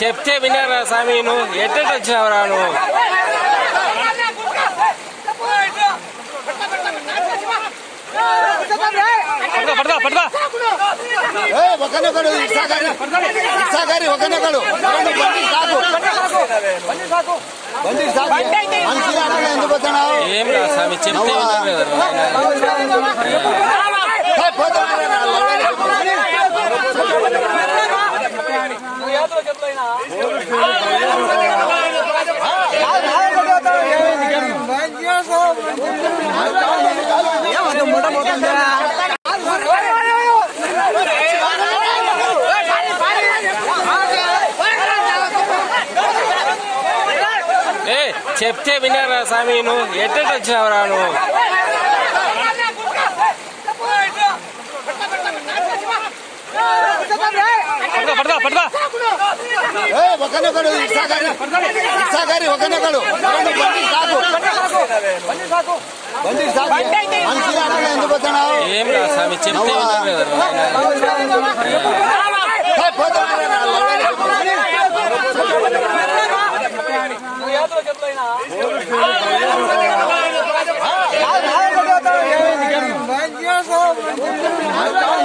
చెప్తే విన్నారా స్వామి నువ్వు ఎట్టెట్ వచ్చినావురా నువ్వు పడదా పడదా ఒకనొకడు ఇసాగారి ఒకనొకడు బండి సాగు మనిషి ఎందుకు వస్తున్నావు ఏం రా స్వామి చెప్తే చెప్తే విన్నారా స్వామి నువ్వు ఎట్టెట్ వచ్చినావురా నువ్వు పడదా పడదా ఒకనొకడు ఇసాగారి ఒకనొకడు బండి సాగు మనిషి ఎందుకు వస్తున్నావు ఏం రా స్వామి చెప్తే విన్నారా